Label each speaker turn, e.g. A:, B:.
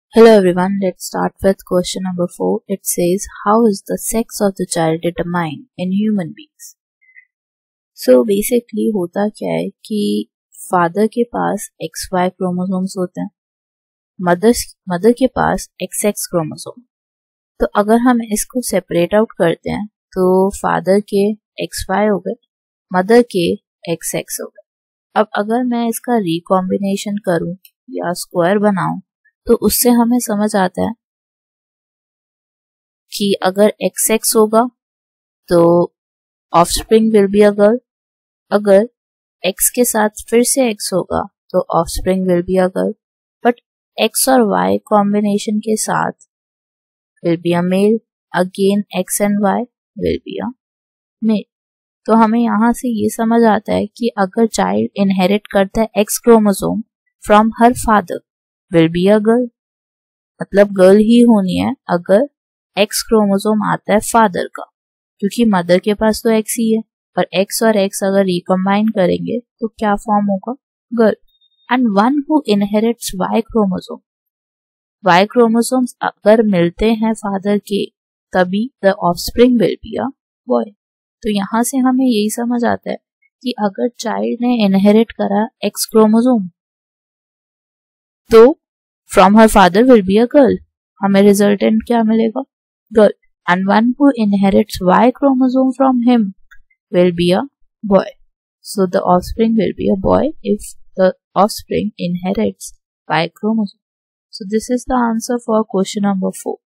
A: Hello everyone, let's start with question number 4. It says, how is the sex of the child determined in human beings? So basically होता क्या है कि father के पास XY chromosomes होते हैं, mother के पास XX chromosome. तो अगर हम इसको सेपरेट आउट करते हैं तो फादर के XY हो गए, मदर के XX हो गए। अब अगर मैं इसका रिकॉम्बिनेशन करूं या स्क्वायर बनाऊं तो उससे हमें समझ आता है कि अगर XX होगा तो offspring will be a girl, अगर X के साथ फिर से X होगा तो offspring will be a girl, but X और Y कॉम्बिनेशन के साथ will be a male, again X and Y will be a male. तो हमें यहाँ से ये समझ आता है कि अगर चाइल्ड इनहेरिट करता है X chromosome from her father will be a girl, मतलब गर्ल ही होनी है अगर X क्रोमोसोम आता है फादर का, क्योंकि मदर के पास तो X ही है, पर X और X अगर रिकम्बाइन करेंगे तो क्या फॉर्म होगा, girl. And one who inherits Y chromosome, Y chromosomes अगर मिलते हैं फादर के तभी the offspring will be a boy. तो यहाँ से हमें यही समझ आता है कि अगर चाइल्ड ने इनहेरिट करा X क्रोमोसोम तो from her father will be a girl, हमें रिजल्टेंट क्या मिलेगा, girl. And one who inherits Y chromosome from him will be a boy, so the offspring will be a boy if the offspring inherits Y chromosome. So this is the answer for question number 4.